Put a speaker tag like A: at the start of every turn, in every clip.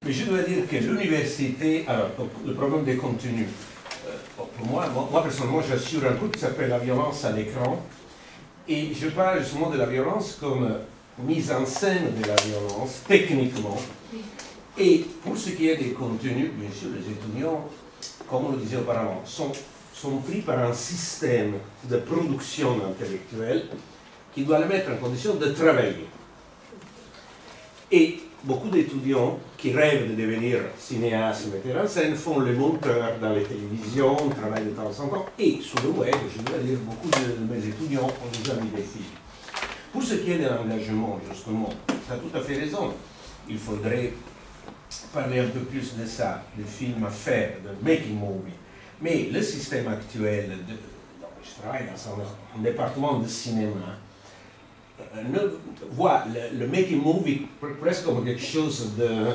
A: Mais je dois dire que l'université, alors le problème des contenus, pour moi personnellement, j'assure un cours qui s'appelle la violence à l'écran, et je parle justement de la violence comme mise en scène de la violence, techniquement. Et pour ce qui est des contenus, bien sûr, les étudiants, comme on le disait auparavant, sont pris par un système de production intellectuelle qui doit les mettre en condition de travailler. Et beaucoup d'étudiants qui rêvent de devenir cinéastes, metteurs en scène, font les monteurs dans les télévisions, travaillent de temps en temps, et sur le web, je dois dire, beaucoup de mes étudiants ont déjà mis des films. Pour ce qui est de l'engagement, justement, tu as tout à fait raison, il faudrait parler un peu plus de ça, de films à faire, de making movie. Mais le système actuel, je travaille dans un département de cinéma, voit le making movie presque comme quelque chose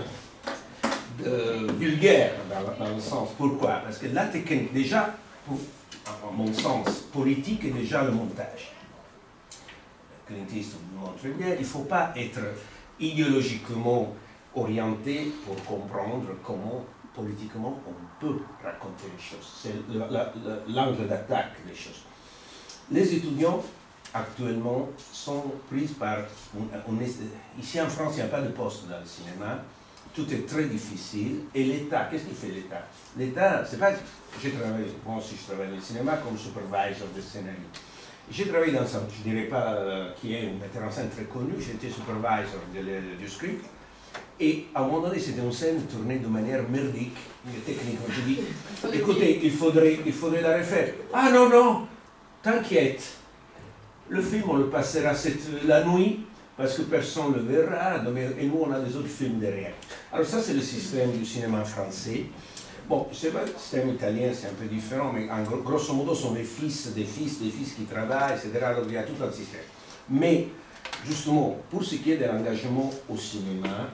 A: de vulgaire dans le sens. Pourquoi? Parce que la technique, déjà, à mon sens, politique est déjà le montage. Clint Eastwood le montre bien, il ne faut pas être idéologiquement orienté pour comprendre comment politiquement on peut raconter les choses. C'est l'angle d'attaque des choses. Les étudiants actuellement sont pris par... ici en France, il n'y a pas de poste dans le cinéma, tout est très difficile. Et l'État, qu'est-ce qu'il fait l'État? L'État, c'est pas... J'ai travaillé, moi aussi je travaille dans le cinéma comme supervisor de scénario. J'ai travaillé dans un, je ne dirais pas qui est un metteur en scène très connu, j'étais supervisor du script. Et à un moment donné, c'était une scène tournée de manière merdique, techniquement. Je dis, écoutez, il faudrait la refaire. Ah non, non, t'inquiète. Le film, on le passera la nuit, parce que personne ne le verra, et nous, on a des autres films derrière. Alors ça, c'est le système du cinéma français. Bon, c'est vrai, le système italien, c'est un peu différent, mais en grosso modo, ce sont des fils qui travaillent, etc. Donc, il y a tout un système. Mais, justement, pour ce qui est de l'engagement au cinéma,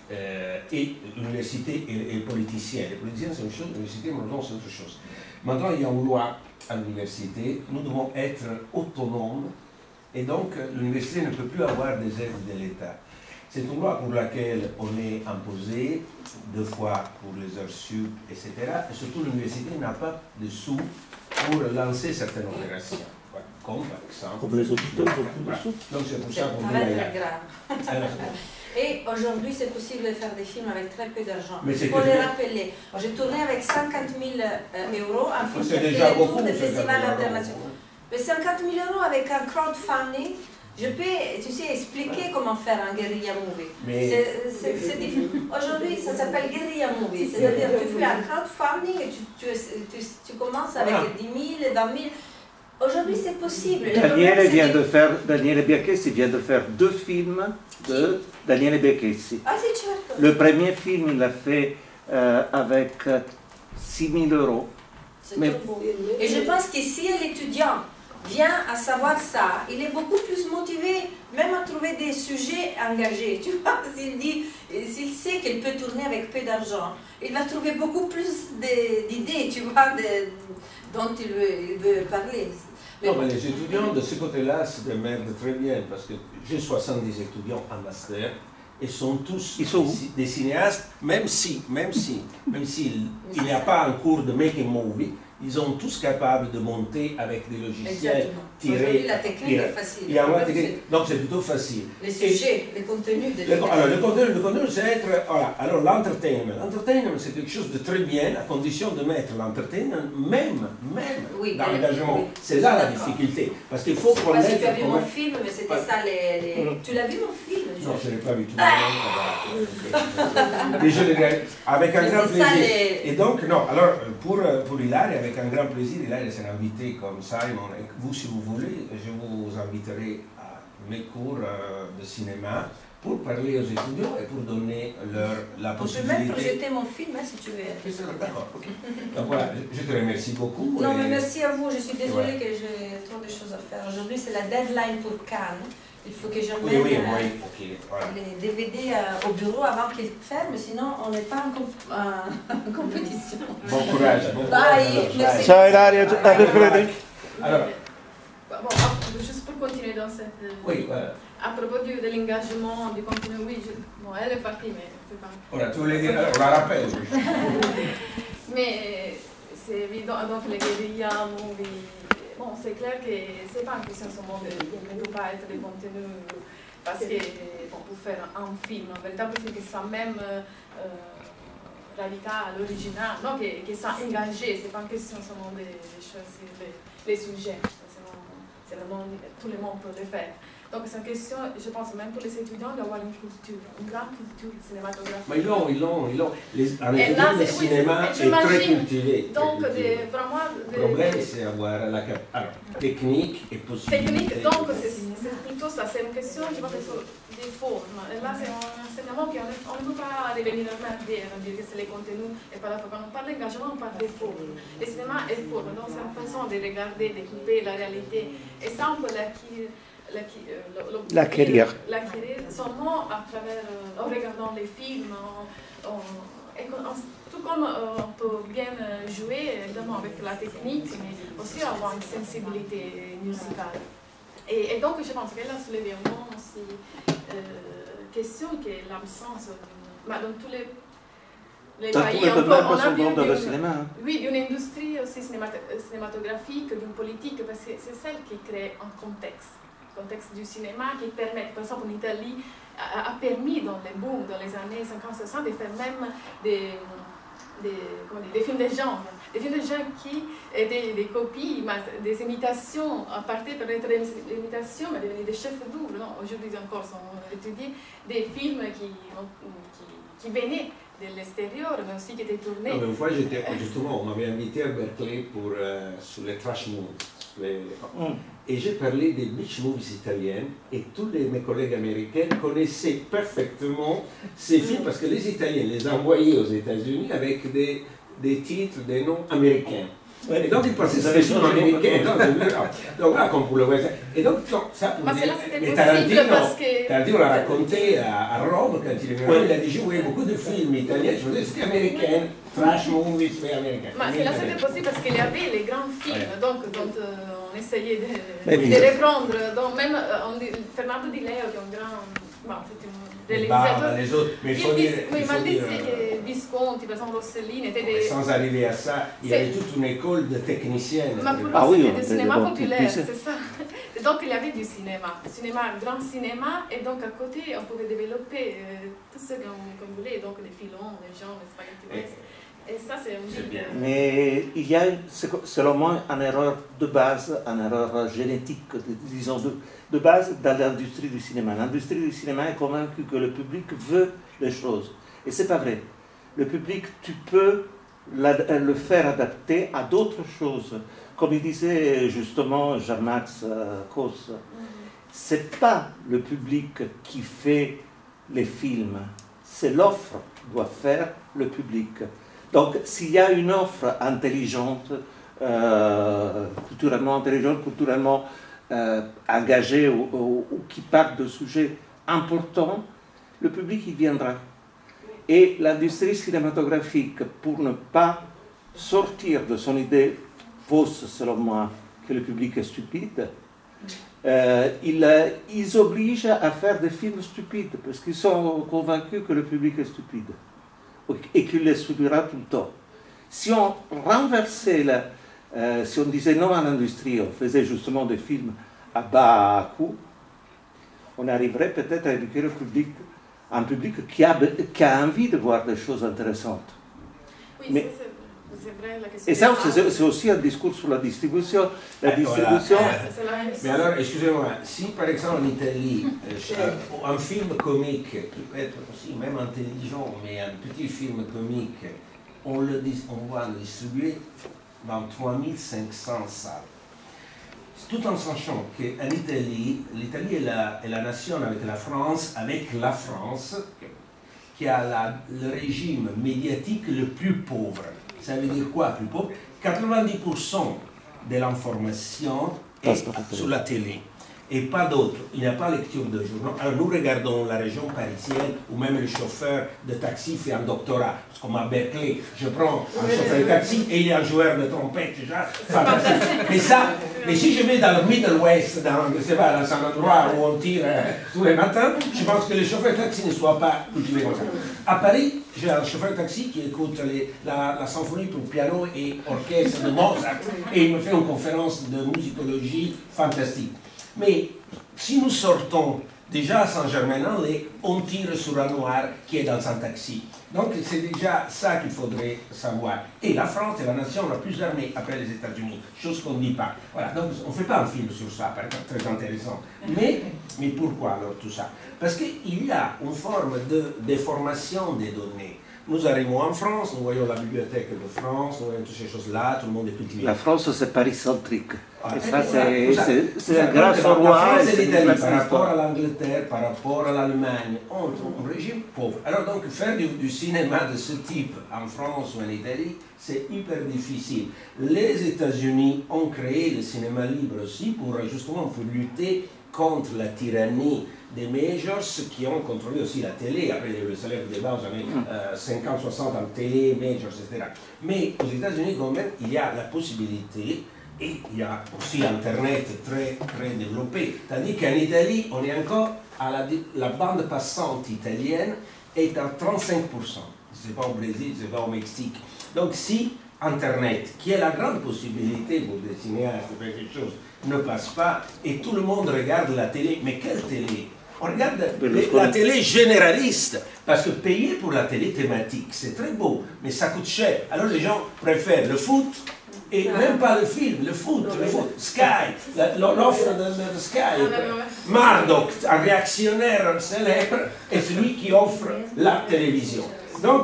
A: et l'université et les politiciens. Les politiciens, c'est une chose, l'université, maintenant, c'est autre chose. Maintenant, il y a une loi à l'université, nous devons être autonomes, et donc l'université ne peut plus avoir des aides de l'État. C'est une loi pour laquelle on est imposé 2 fois pour les heures sup, etc. Et surtout, l'université n'a pas de sous pour lancer certaines opérations. Comme par exemple...
B: Comme les hôpitaux, ils ont plus de sous.
A: Donc c'est pour ça qu'on dit...
C: Très grave. Et aujourd'hui, c'est possible de faire des films avec très peu d'argent. Il faut
A: que...
C: les rappeler. J'ai tourné avec 50 000 euros, un film qui a fait
A: le
C: tour des festivals internationaux. Mais 50 000 euros avec un crowdfunding, je peux, tu sais, expliquer comment faire un guérilla movie. C'est difficile. Aujourd'hui, ça s'appelle guérilla movie. C'est-à-dire que tu fais un crowdfunding et tu commences avec 10 000, 20 000. Aujourd'hui, c'est possible.
B: Daniele Biacchessi vient de faire 2 films de Daniele Biacchessi.
C: Ah, c'est certo.
B: Le premier film, il l'a fait avec 6 000 euros.
C: Mais... Et je pense que si l'étudiant vient à savoir ça, il est beaucoup plus motivé, même à trouver des sujets engagés. Tu vois, s'il sait qu'il peut tourner avec peu d'argent, il va trouver beaucoup plus d'idées, tu vois, dont il veut parler.
A: Non, mais les étudiants de ce côté-là se démerdent très bien, parce que j'ai 70 étudiants en master, et sont tous des cinéastes, même s'il n'y a pas un cours de making movie, ils sont tous capables de monter avec des logiciels tirés.
C: La technique est facile.
A: Donc c'est plutôt facile.
C: Les sujets, les contenus.
A: Alors le contenu, c'est être... Voilà, alors l'entertainment. L'entertainment, c'est quelque chose de très bien, à condition de mettre l'entertainment même dans l'engagement. Oui, c'est là la difficulté. Parce qu'il faut connaître...
C: Tu as vu mon film, mais c'était ça les... Tu l'as vu mon film?
A: Non, je ne l'ai pas vu tout le monde. Mais je l'ai avec un grand plaisir. Et donc, non, alors pour Hilaire, avec un grand plaisir, Hilaire s'est invité comme Simon. Et vous, si vous voulez, je vous inviterai à mes cours de cinéma pour parler aux étudiants et pour donner la possibilité...
C: On peut même projeter mon film, hein, si tu veux.
A: D'accord, ok. Donc voilà, je te remercie beaucoup.
C: Non, mais merci à vous. Je suis désolée que j'ai trop de choses à faire. Aujourd'hui, c'est la deadline pour Cannes. Il faut que j'emmène les DVD au bureau avant qu'ils ferment, sinon on n'est pas en compétition.
A: Bon courage.
C: Bye. Merci.
B: Ciao Ilaria,
A: Alors,
D: bon, juste pour continuer dans cette...
A: oui, voilà.
D: À propos de l'engagement, du contenu, oui, bon, elle est partie, mais sais pas.
A: Ora, tu voulais dire, on la rappelle.
D: Mais c'est évident, donc les guérillas, movies, bon, c'est clair que c'est pas une question seulement de ne pas être des contenus, parce que bon, pour faire un film, un véritable film qui soit même radical, original, non, qui soit engagé, c'est pas une question seulement de choisir les sujets, c'est vraiment tout le monde peut le faire. Donc c'est une question, je pense même pour les étudiants, d'avoir une grande culture cinématographique.
A: Mais ils l'ont. En
D: Et
A: Italie,
D: là,
A: le cinéma est très cultivé.
D: Donc, pour moi...
A: Le problème, c'est avoir la technique et possibilité.
D: Technique, donc c'est plutôt ça, c'est une question, je pense, des formes. Et là, c'est un enseignement qu'on ne peut pas revenir à dire que c'est les contenus, et pas la forme. Quand on parle d'engagement, on parle des formes. Le cinéma est forme, donc c'est une façon de regarder, de couper la réalité. Et ça, on peut l'acquérir seulement à travers, en regardant les films, tout comme on peut bien jouer évidemment avec la technique, mais aussi avoir une sensibilité musicale. Et donc je pense qu'elle a soulevé un bon aussi question qui est l'absence dans tous les pays, on a vu
B: dans le cinéma. Hein.
D: Oui, d'une industrie aussi cinématographique, d'une politique, parce que c'est celle qui crée un contexte du cinéma qui permet, par exemple en Italie, a permis dans les booms, dans les années 50-60, de faire même des films de genre. Des films de genre qui étaient des copies, des imitations, à partir peut-être des imitations, mais devenaient des chefs d'œuvre. Aujourd'hui encore sont étudiés, des films qui venaient de l'extérieur, mais aussi qui étaient tournés.
A: Non, mais une fois, justement, on m'avait invité à Berkeley sur les trash movies. Et j'ai parlé des beach movies italiennes et tous mes collègues américains connaissaient parfaitement ces films parce que les Italiens les envoyaient aux États-Unis avec des titres, des noms américains. Et donc ils pensaient que c'était des films américains. Donc là, comme pour le voir. Et donc, ça pour dire. Mais Tarantino l'a raconté à Rome quand il est venu. Il a dit: j'ai joué beaucoup de films italiens, je faisais c'était américain, trash movies, mais américain.
D: Mais c'est là c'était possible parce qu'il y avait les grands films, donc dont on essayait de reprendre. Donc même Fernando Di Leo, qui est un grand. Bon, c'est un réalisateur.
A: Les autres, mais il faut dire.
D: Visconti, par exemple, Rossellini étaient des.
A: Sans arriver à ça, il y avait toute une école de techniciennes.
D: Mais pour lui, c'était du cinéma populaire, c'est ça. Donc il y avait du cinéma, grand cinéma, et donc à côté, on pouvait développer tout ce qu'on voulait, donc les filons, les gens, les spaghettis. Et ça, c'est un livre.
B: Mais il y a, selon moi, une erreur de base, une erreur génétique, disons, de base dans l'industrie du cinéma. L'industrie du cinéma est convaincue que le public veut les choses. Et ce n'est pas vrai. Le public, tu peux le faire adapter à d'autres choses. Comme il disait justement Jean-Max Cos, ce n'est pas le public qui fait les films, c'est l'offre qui doit faire le public. Donc, s'il y a une offre intelligente, culturellement intelligente, culturellement engagée ou qui parle de sujets importants, le public y viendra. Et l'industrie cinématographique, pour ne pas sortir de son idée fausse, selon moi, que le public est stupide, ils obligent à faire des films stupides, parce qu'ils sont convaincus que le public est stupide. Et qu'il les subira tout le temps. Si on renversait, si on disait non à l'industrie, on faisait justement des films à bas coût, on arriverait peut-être à éduquer le public, un public qui a envie de voir des choses intéressantes.
D: Oui,
B: mais,
D: c'est vrai, la question.
B: Et ça, c'est aussi un discours sur la distribution. La distribution.
A: Voilà. Mais alors, excusez-moi, si par exemple en Italie, un film comique peut être aussi même intelligent, mais un petit film comique, on va le distribuer dans 3500 salles. Tout en sachant qu'en Italie, l'Italie est la nation avec la France, qui a le régime médiatique le plus pauvre. Ça veut dire quoi, plus pauvre? 90% de l'information est sur la télé. et pas d'autres. Il n'y a pas lecture de journaux. Alors nous regardons la région parisienne où même le chauffeur de taxi fait un doctorat. Parce comme à Berkeley, je prends un chauffeur de taxi et il y a un joueur de trompette, déjà, fantastique. Mais si je vais dans le Middle West, dans un endroit où on tire tous les matins, je pense que les chauffeurs de taxi ne soient pas cultivés comme ça. À Paris, j'ai un chauffeur de taxi qui écoute la symphonie pour piano et orchestre de Mozart et il me fait une conférence de musicologie fantastique. Mais si nous sortons déjà à Saint-Germain-en-Laye, on tire sur un noir qui est dans un taxi. Donc c'est déjà ça qu'il faudrait savoir. Et la France est la nation la plus armée après les États-Unis, chose qu'on ne dit pas. Voilà, donc on ne fait pas un film sur ça, par exemple, très intéressant. Mais pourquoi alors tout ça? Parce qu'il y a une forme de déformation des données. Nous arrivons en France, nous voyons la bibliothèque de France, nous voyons toutes ces choses-là, tout le monde est cultivé.
B: La France, c'est Paris-centrique.
A: Ah,
B: et ça, c'est grâce au roi.
A: La France et l'Italie, par rapport à l'Angleterre, par rapport à l'Allemagne, ont un régime pauvre. Alors donc, faire du cinéma de ce type en France ou en Italie, c'est hyper difficile. Les États-Unis ont créé le cinéma libre aussi justement pour lutter contre la tyrannie des majors qui ont contrôlé aussi la télé. Après, il y a eu le célèbre débat aux années 50-60 en télé, majors, etc. Mais aux États-Unis, quand même, il y a la possibilité, et il y a aussi Internet très, très développé. Tandis qu'en Italie, on est encore à la bande passante italienne est à 35%. C'est pas au Brésil, c'est pas au Mexique. Donc si Internet, qui est la grande possibilité pour des cinéastes de faire quelque chose, ne passe pas, et tout le monde regarde la télé, mais quelle télé? On regarde la télé généraliste, parce que payer pour la télé thématique, c'est très beau, mais ça coûte cher. Alors les gens préfèrent le foot, et même pas le film, le foot, Sky, l'offre de Sky. Murdoch, un réactionnaire célèbre, est celui qui offre la télévision. Donc,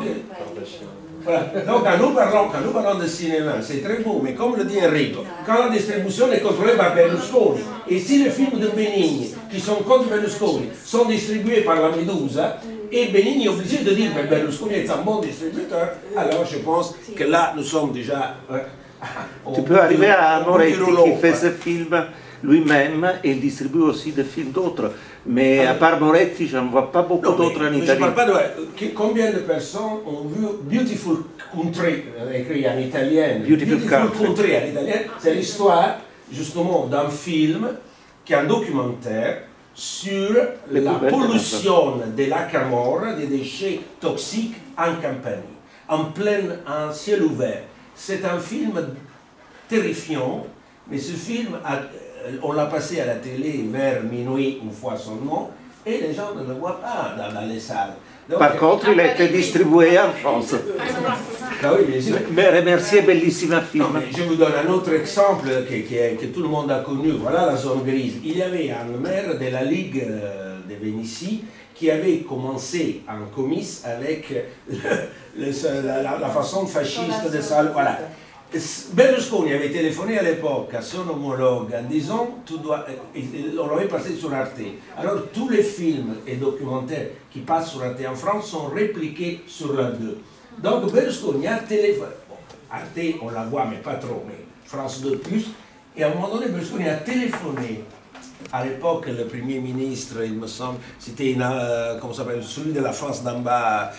A: voilà. Donc quand nous parlons de cinéma, c'est très beau, mais comme le dit Enrico, quand la distribution est contrôlée par Berlusconi, et si les films de Benigni, qui sont contre Berlusconi, sont distribués par la Medusa, et Benigni est obligé de dire que Berlusconi est un bon distributeur, alors je pense que là, nous sommes déjà...
B: Tu peux arriver à Moretti qui fait ce film lui-même et il distribue aussi des films d'autres. Mais à part Moretti, je ne vois pas beaucoup d'autres en Italie.
A: Je ne parle pas de... Combien de personnes ont vu Beautiful Country, écrit en italien, Beautiful Country en italien, c'est l'histoire justement d'un film qui est un documentaire sur la pollution de la Camorra, des déchets toxiques en Campanie, en ciel ouvert. C'est un film terrifiant, mais ce film, on l'a passé à la télé vers minuit une fois seulement, et les gens ne le voient pas dans les salles. Donc,
B: par contre, il a été distribué en France.
A: Ah oui, bien sûr.
B: Mais remerciez bellissima film.
A: Non, je vous donne un autre exemple que tout le monde a connu. Voilà la zone grise. Il y avait un maire de la Ligue de Vénétie qui avait commencé en comice avec la façon fasciste de ça. Voilà. Berlusconi avait téléphoné à l'époque à son homologue en disant on l'avait passé sur Arte. Alors tous les films et documentaires qui passent sur Arte en France sont répliqués sur la 2. Donc Berlusconi a téléphoné. Bon, Arte on la voit mais pas trop, mais France 2 plus. Et à un moment donné Berlusconi a téléphoné. À l'époque, le Premier ministre, il me semble, c'était comment s'appelle, celui de la France d'en bas,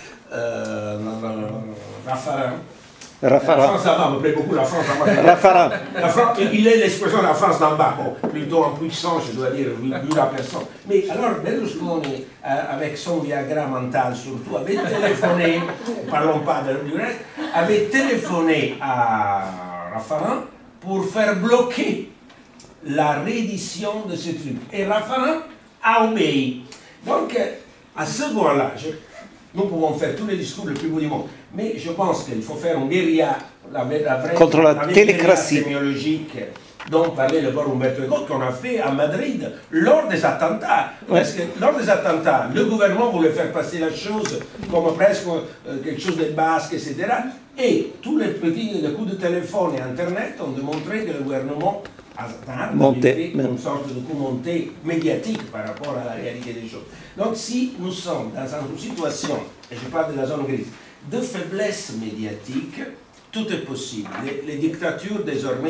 A: Raffarin. La France d'en bas me plaît beaucoup, la France d'en bas.
B: Raffarin.
A: Il est l'expression de la France d'en bas, bon, plutôt en puissance, je dois dire, vu la personne. Mais alors, Berlusconi, avec son Viagra mental surtout, avait téléphoné, parlons pas du reste, avait téléphoné à Raffarin pour faire bloquer la réédition de ce truc. Et Raffarin a obéi. Donc, à ce moment-là, nous pouvons faire tous les discours les plus beaux du monde, mais je pense qu'il faut faire une guérilla
B: contre la télécratie
A: sémiologique dont parlait le bon Umberto Eco, qu'on a fait à Madrid lors des attentats. Parce que lors des attentats, le gouvernement voulait faire passer la chose comme presque quelque chose de basque, etc. Et tous les petits coups de téléphone et Internet ont démontré que le gouvernement monter, une sorte de coup monté médiatique par rapport à la réalité des choses. Donc si nous sommes dans une situation, et je parle de la zone grise, de faiblesse médiatique, tout est possible. Les dictatures désormais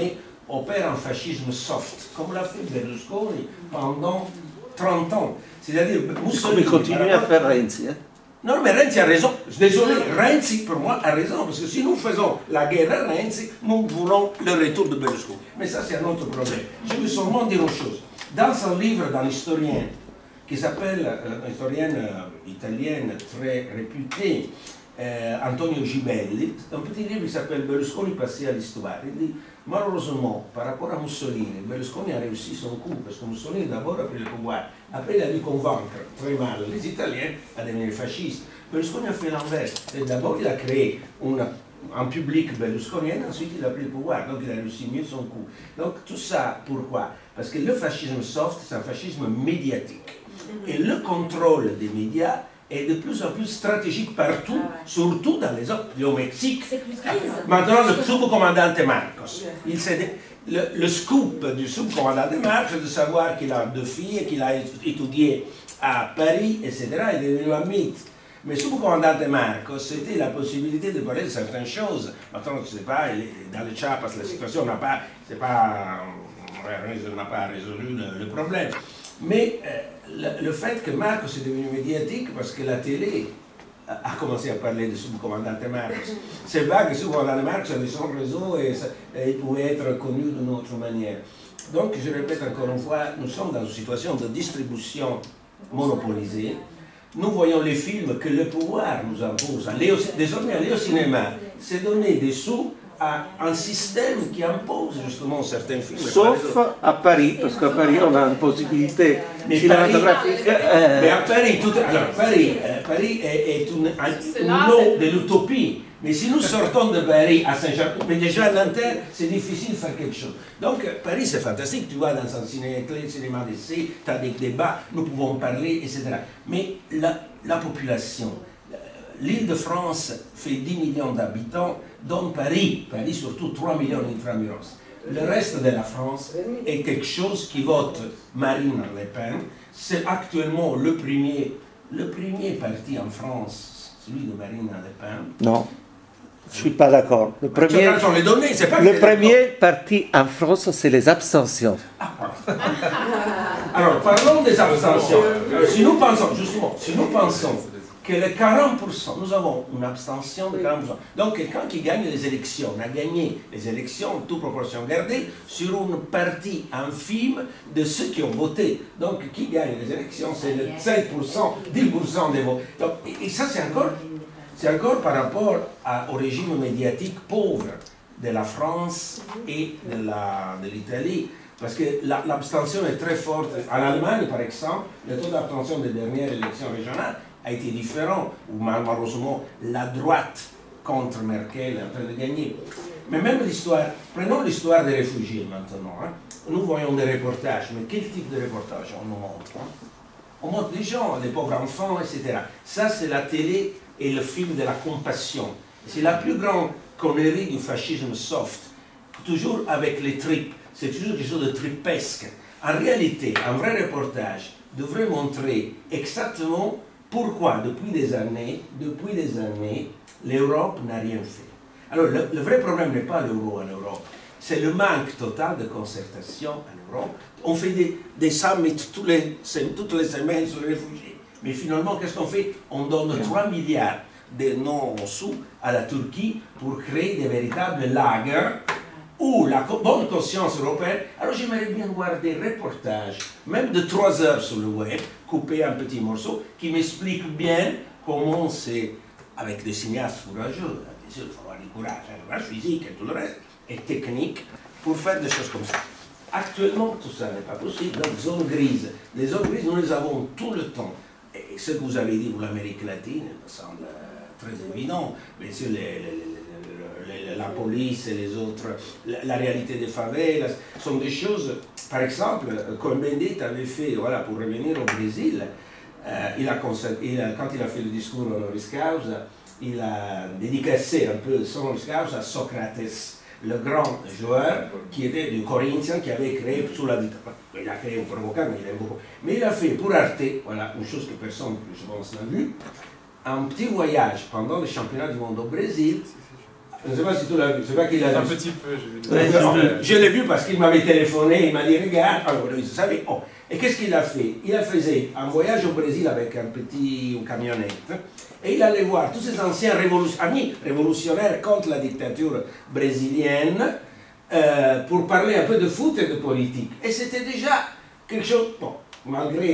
A: opère un fascisme soft, comme l'a fait Berlusconi pendant 30 ans. C'est-à-dire, Mussolini...
B: Mais continue à faire Renzi. Hein?
A: Non, mais Renzi a raison. Désolé, Renzi, pour moi, a raison. Parce que si nous faisons la guerre à Renzi, nous voulons le retour de Berlusconi. Mais ça, c'est un autre problème. Je veux seulement dire une chose. Dans un livre d'un historien, qui s'appelle, une historienne italienne très réputée, Antonio Gibelli, un petit livre qui s'appelle Berlusconi passé à l'histoire. Il dit, malheureusement, par rapport à Mussolini, Berlusconi a réussi son coup, parce que Mussolini d'abord a pris le pouvoir, après il a dû convaincre très mal les Italiens à devenir fascistes. Berlusconi a fait l'inverse. D'abord il a créé un public berlusconien, ensuite il a pris le pouvoir, donc il a réussi mieux son coup. Donc tout ça, pourquoi? Parce que le fascisme soft, c'est un fascisme médiatique. Et le contrôle des médias est de plus en plus stratégique partout, surtout dans les autres, au Mexique. Maintenant, le sous-commandant Marcos. Le scoop du sous-commandant Marcos, c'est de savoir qu'il a 2 filles, qu'il a étudié à Paris, etc., est devenu un mythe. Mais sous-commandant Marcos, c'était la possibilité de parler de certaines choses. Maintenant, je ne sais pas, dans le Chiapas, la situation n'a pas résolu le problème. Mais le fait que Marcos est devenu médiatique, parce que la télé a commencé à parler de sous-commandant Marcos, c'est vrai que le sous-commandant Marcos avait son réseau et il pouvait être connu d'une autre manière. Donc, je répète encore une fois, nous sommes dans une situation de distribution monopolisée. Nous voyons les films que le pouvoir nous impose. Désormais, aller au cinéma, c'est donner des sous à un système qui impose justement certains films.
B: Sauf à Paris, parce qu'à Paris on a une possibilité cinématographique.
A: Mais à Paris, Paris est une eau de l'utopie. Mais si nous sortons de Paris à Saint-Germain, mais déjà à Nanterre, c'est difficile de faire quelque chose. Donc Paris c'est fantastique, tu vas dans un cinéma d'essai, tu as des débats, nous pouvons parler, etc. Mais la population, l'île de France fait 10 millions d'habitants, dont Paris surtout 3 millions d'intramuros. Le reste de la France est quelque chose qui vote Marine Le Pen. C'est actuellement le premier parti en France, celui de Marine Le Pen.
B: Non, je ne suis pas d'accord. Le premier parti en France, c'est les abstentions.
A: Alors, parlons des abstentions. Si nous pensons que les 40%, nous avons une abstention de 40%. Donc quelqu'un qui gagne les élections a gagné les élections, toute proportion gardée, sur une partie infime de ceux qui ont voté. Donc qui gagne les élections, c'est le 5%, 10% des votes. Donc, et ça, c'est encore par rapport au régime médiatique pauvre de la France et de l'Italie. Parce que l'abstention est très forte. En Allemagne, par exemple, le taux d'abstention des dernières élections régionales a été différent, où malheureusement la droite contre Merkel est en train de gagner. Mais même l'histoire, prenons l'histoire des réfugiés maintenant. Hein. Nous voyons des reportages, mais quel type de reportage on nous montre? On montre des gens, des pauvres enfants, etc. Ça, c'est la télé et le film de la compassion. C'est la plus grande connerie du fascisme soft, toujours avec les tripes. C'est toujours quelque chose de tripesque. En réalité, un vrai reportage devrait montrer exactement pourquoi, depuis des années, l'Europe n'a rien fait. Alors, le vrai problème n'est pas l'euro en Europe, c'est le manque total de concertation en Europe. On fait des summits toutes les semaines sur les réfugiés. Mais finalement, qu'est-ce qu'on fait? On donne 3 milliards de non-sous à la Turquie pour créer des véritables lagers où la bonne conscience européenne. Alors j'aimerais bien voir des reportages, même de 3 heures sur le web, coupés en petits morceaux, qui m'expliquent bien comment c'est, avec des cinéastes courageux, bien sûr, il faut avoir du courage physique et tout le reste, et technique, pour faire des choses comme ça. Actuellement, tout ça n'est pas possible, donc zone grise. Les zones grises, nous les avons tout le temps. Et ce que vous avez dit pour l'Amérique latine, me semble très évident. Bien sûr, la police et les autres, la réalité des favelas, sont des choses, par exemple, Cohn-Bendit avait fait, voilà, pour revenir au Brésil, quand il a fait le discours honoris causa, il a dédicacé un peu son honoris causa à Socrates, le grand joueur qui était du Corinthians, qui avait créé sous la dictature. Il a créé un provocant, mais il aime beaucoup. Mais il a fait pour Arte, voilà, une chose que personne, je pense, n'a vu, un petit voyage pendant le championnat du monde au Brésil, Je ne sais pas si tu l'as vu, je sais pas qui l'a vu.
E: Un petit peu, j'ai vu.
A: Je l'ai vu parce qu'il m'avait téléphoné, il m'a dit regarde, alors vous savez, oh. Et qu'est-ce qu'il a fait? Il a fait un voyage au Brésil avec une camionnette, et il allait voir tous ces anciens amis révolutionnaires contre la dictature brésilienne pour parler un peu de foot et de politique. Et c'était déjà quelque chose, bon, malgré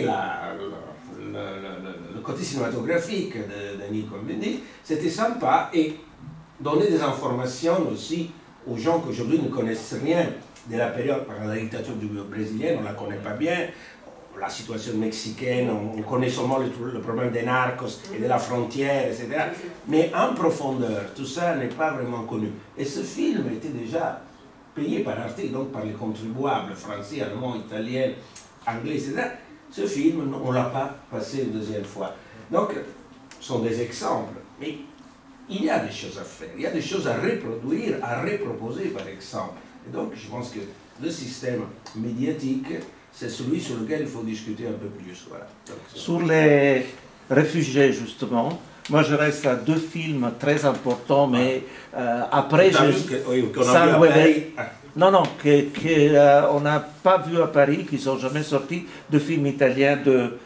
A: le côté cinématographique de Nico Bendy, c'était sympa et donner des informations aussi aux gens qui aujourd'hui ne connaissent rien de la période, par la dictature brésilienne, on ne la connaît pas bien, la situation mexicaine, on connaît seulement le problème des narcos et de la frontière, etc. Mais en profondeur, tout ça n'est pas vraiment connu. Et ce film était déjà payé par Arte, donc par les contribuables français, allemands, italiens, anglais, etc. Ce film, on ne l'a pas passé une deuxième fois. Donc, ce sont des exemples. Mais il y a des choses à faire, il y a des choses à reproduire, à reproposer par exemple. Et donc je pense que le système médiatique, c'est celui sur lequel il faut discuter un peu plus. Voilà. Donc,
B: sur les réfugiés justement, moi je reste à deux films très importants, mais après San Weber, non, on n'a pas vu à Paris, qui ne sont jamais sortis, de films italiens de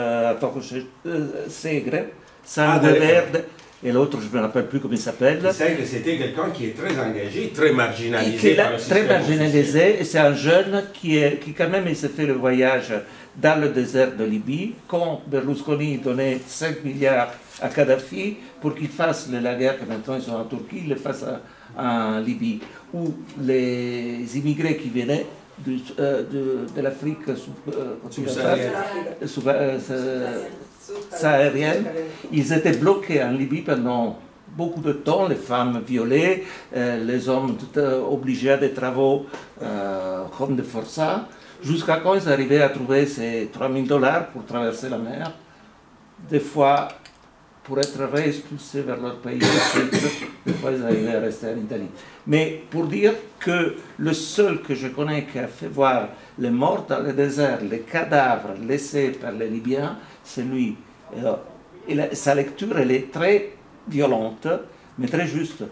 B: Segre, San Weber. Et l'autre, je ne me rappelle plus comment il s'appelle.
A: Segre, c'était quelqu'un qui est très engagé, très marginalisé par le système.
B: Très marginalisé, et c'est un jeune qui quand même, il s'est fait le voyage dans le désert de Libye, quand Berlusconi donnait 5 milliards à Kadhafi pour qu'il fasse la guerre, que maintenant ils sont en Turquie, il le fasse en Libye, où les immigrés qui venaient de l'Afrique saharienne, ils étaient bloqués en Libye pendant beaucoup de temps, les femmes violées, les hommes obligés à des travaux comme de forçats, jusqu'à quand ils arrivaient à trouver ces $3000 pour traverser la mer, des fois pour être réexpulsés vers leur pays, des fois ils arrivaient à rester en Italie. Mais pour dire que le seul que je connais qui a fait voir les morts dans le désert, les cadavres laissés par les Libyens, c'est lui. Et sa lecture, elle est très violente, mais très juste.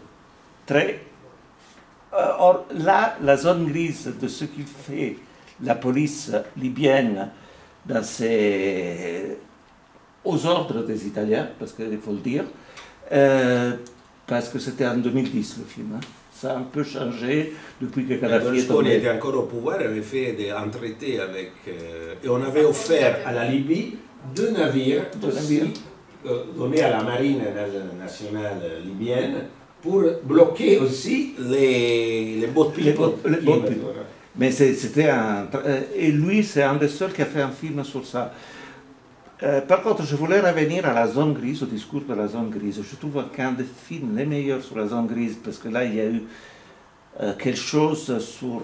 B: Or, là, la zone grise de ce qu'il fait la police libyenne aux ordres des Italiens, parce qu'il faut le dire, parce que c'était en 2010 le film. Ça a un peu changé depuis que Kadhafi est tombé.
A: Berlusconi était encore au pouvoir, avait fait un traité avec... et on avait offert à la Libye 2 navires, donnés à la marine nationale libyenne pour bloquer aussi les boat people.
B: Mais c'était un... Et lui, c'est un des seuls qui a fait un film sur ça. Par contre, je voulais revenir à la zone grise, au discours de la zone grise. Je trouve qu'un des films les meilleurs sur la zone grise, parce que là, il y a eu quelque chose sur,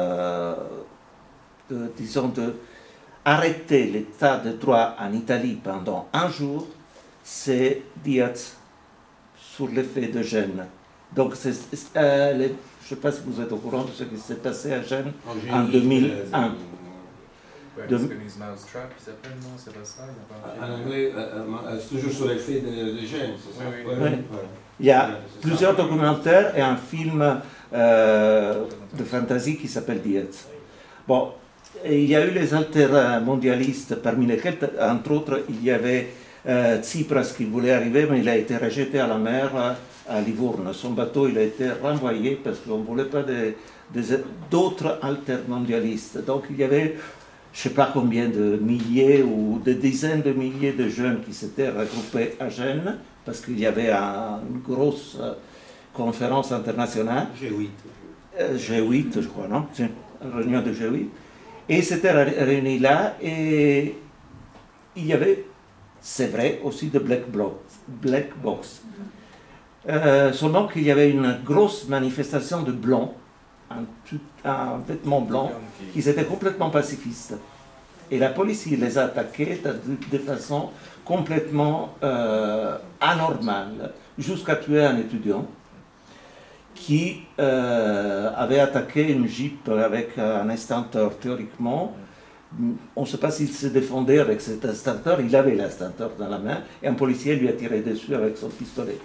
B: disons, arrêter l'état de droit en Italie pendant un jour, c'est Diaz sur l'effet de Gênes. Donc, je ne sais pas si vous êtes au courant de ce qui s'est passé à Gênes en 2001.
E: Mousetrap, il s'appelle, non, c'est pas ça?
A: En anglais, c'est toujours sur l'effet de Gênes, c'est ça?
B: Oui. Il y a plusieurs documentaires et un film de fantasy qui s'appelle Diaz. Bon, et il y a eu les altermondialistes, parmi lesquels, entre autres, il y avait Tsipras qui voulait arriver, mais il a été rejeté à la mer à Livourne. Son bateau, il a été renvoyé parce qu'on ne voulait pas d'autres altermondialistes. Donc il y avait, je ne sais pas combien de milliers ou de dizaines de milliers de jeunes qui s'étaient regroupés à Gênes, parce qu'il y avait une grosse conférence internationale. G8, je crois, non? Une réunion de G8. Et ils s'étaient réunis là, et il y avait, c'est vrai, aussi de Black Box. Seulement qu'il y avait une grosse manifestation de blancs, un vêtement blanc, qui étaient complètement pacifistes. Et la police les a attaqués de façon complètement anormale, jusqu'à tuer un étudiant qui avait attaqué une Jeep avec un extincteur, théoriquement. On ne sait pas s'il se défendait avec cet extincteur, il avait l'extincteur dans la main, et un policier lui a tiré dessus avec son pistolet.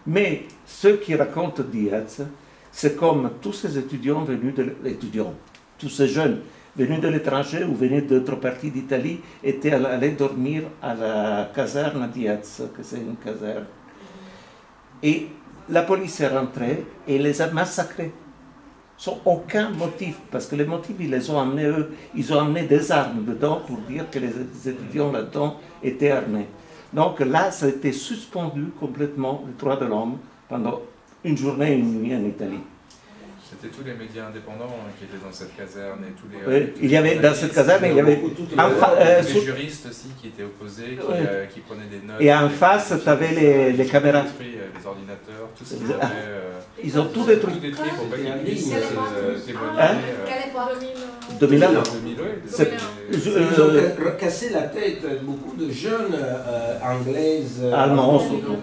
B: Mais ceux qui racontent Diaz, c'est comme tous ces étudiants venus tous ces jeunes venus de l'étranger ou venus d'autres parties d'Italie étaient allés dormir à la caserne Diaz, que c'est une caserne. Et la police est rentrée et les a massacrés. Sans aucun motif, parce que les motifs, ils les ont amenés eux. Ils ont amené des armes dedans pour dire que les étudiants là-dedans étaient armés. Donc là, ça a été suspendu complètement, les droits de l'homme, pendant une journée et une nuit en Italie.
E: C'était tous les médias indépendants qui étaient dans cette caserne et tous les...
B: Oui, il y avait dans cette caserne, il y avait...
E: les juristes aussi qui étaient opposés, qui prenaient des notes.
B: Et en face, tu avais les caméras.
E: Les ordinateurs, tout ça.
B: Ils ont tout détruit.
E: Pour pas qu'ils puissent témoigner.
C: Quelle époque?
B: 2001.
A: Ils ont cassé la tête beaucoup de jeunes anglaises.
B: Allemands surtout.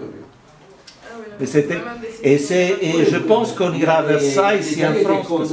B: Et je pense qu'on ira vers ça ici en France, parce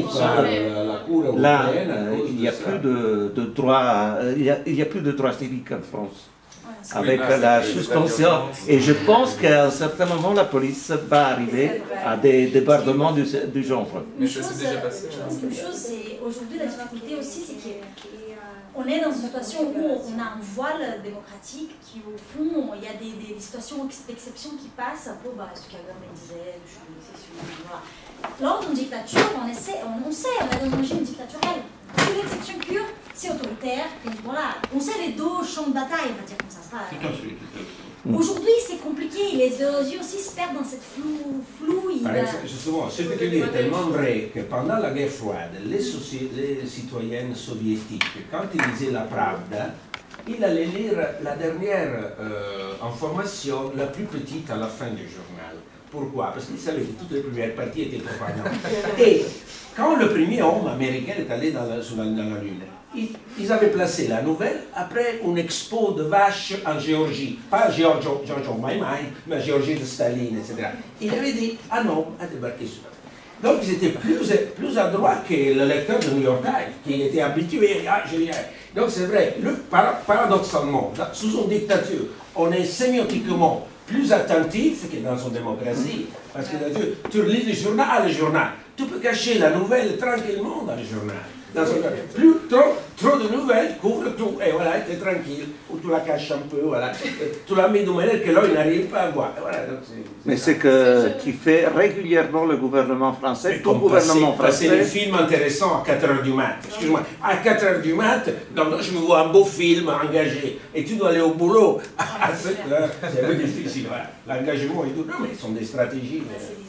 B: que là, il n'y a plus de droits, il y a plus de droits civiques en France, avec la suspension. Et je pense qu'à un certain moment, la police va arriver à des débordements du genre.
E: Mais ça s'est déjà passé.
F: Une chose, c'est aujourd'hui la difficulté aussi, c'est qu'on est dans une situation où on a un voile démocratique qui, au fond, il y a des situations d'exception qui passent, un peu ce qu'Agamben disait, le champ d'exception, voilà. Lors d'une dictature, on sait, on est dans un régime dictatorial. C'est l'exception pure, c'est autoritaire, et voilà. On sait les deux champs de bataille, on va dire comme ça. Aujourd'hui, c'est compliqué, les idéologies aussi se perdent dans cette flou.
A: Justement, ce que tu dis est tellement vrai que pendant la guerre froide, les citoyennes soviétiques, quand ils lisaient la Pravda, ils allaient lire la dernière information, la plus petite à la fin du journal. Pourquoi? Parce qu'ils savaient que toutes les premières parties étaient propagande. Et quand le premier homme américain est allé dans la Lune, ils avaient placé la nouvelle après une expo de vaches en Géorgie. Pas Giorgio Maimai, mais Géorgie de Staline, etc. Il avait dit, ah non, à débarquer sur la. Donc ils étaient plus adroits que le lecteur de New York Times, qui était habitué à génial. Donc c'est vrai, paradoxalement, sous une dictature, on est sémiotiquement plus attentif que dans une démocratie. Parce que tu relis le journal, tu peux cacher la nouvelle tranquillement dans le journal. Plus trop de nouvelles couvre tout, et voilà, tu es tranquille, ou tu la caches un peu, voilà. Tu la mets de manière que l'œil n'arrive pas à voir. Voilà,
B: mais c'est ce qui fait régulièrement le gouvernement français, tout gouvernement français.
A: C'est des films intéressants à 4 h du mat. Excuse-moi, à 4 h du mat, donc je me vois un beau film engagé, et tu dois aller au boulot à 7 h, c'est un peu difficile, voilà. L'engagement et tout, non, mais ce sont des stratégies.